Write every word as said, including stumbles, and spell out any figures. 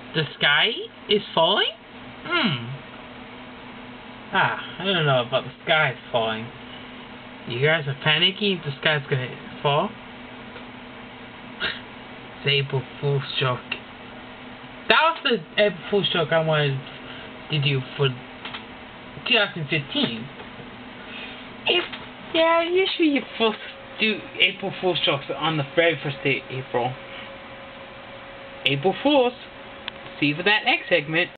The sky is falling? Hmm. Ah, I don't know about the sky falling. You guys are panicking? The sky's gonna fall? It's April Fool's joke. That was the April Fool's joke I wanted to do for twenty fifteen. If, yeah, usually you're supposed to do April Fool's jokes on the very first day of April. April Fool's. See you for that next segment.